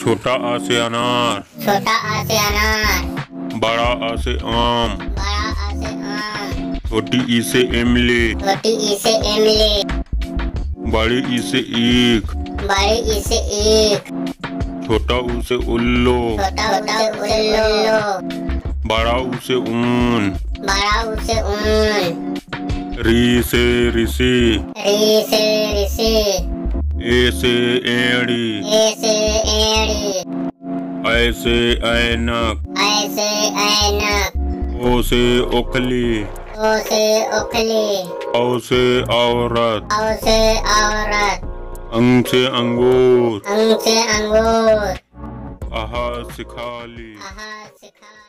छोटा आ से अनार। छोटा आ से अनार। बड़ा आ से आम। बड़ा आ से आम। छोटी ई से इमली। छोटी ई से इमली। बड़ी ई से ईख। बड़ी ई से ईख। छोटा ऊ से उल्लू। छोटा उल्लू। बड़ा ऊ से ऊन। बड़ा ऊ से ऊन। री से ऋषि। री से ऋषि। ए से एड़ी। ए से एड़ी। ऐ से ऐनक। ऐ से ऐनक। ओ से ओखली। ओ से ओखली। औ से औरत। औ से औरत। अंग से अंगूर। अंग से अंगूर। आहा से खाली। आहा से खाली।